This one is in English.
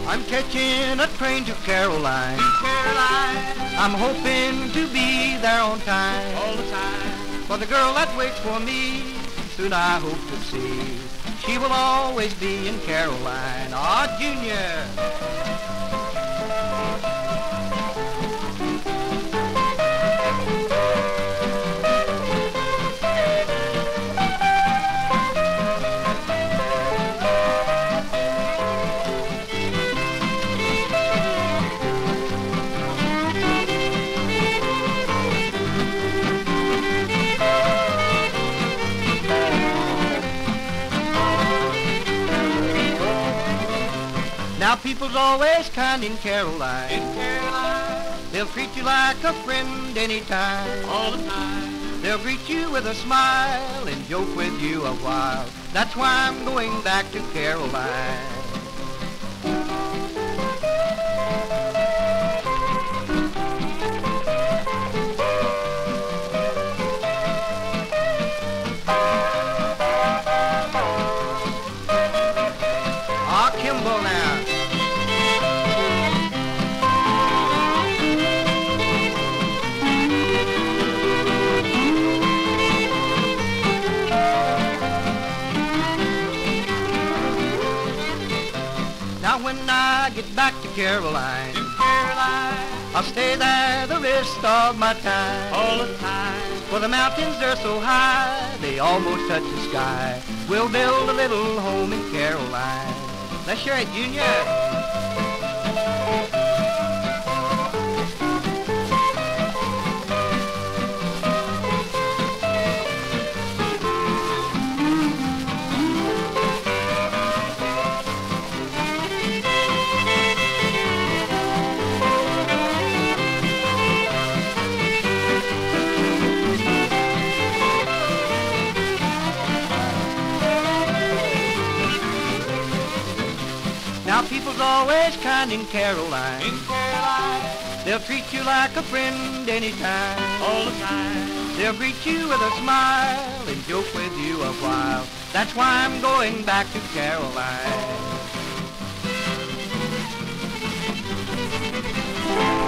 I'm catching a train to Caroline. I'm hoping to be there on time. All the time. For the girl that waits for me, soon I hope to see. She will always be in Caroline. Ah, Junior. Now people's always kind in Caroline. In Caroline. They'll treat you like a friend anytime. All the time. They'll greet you with a smile and joke with you a while. That's why I'm going back to Caroline. Ah, Kimball now. Now when I get back to Caroline, I'll stay there the rest of my time. All the time. For the mountains are so high, they almost touch the sky. We'll build a little home in Caroline. Let's share it, Junior. Now people's always kind in Caroline. In Caroline. They'll treat you like a friend anytime. All the time. They'll greet you with a smile and joke with you a while. That's why I'm going back to Caroline.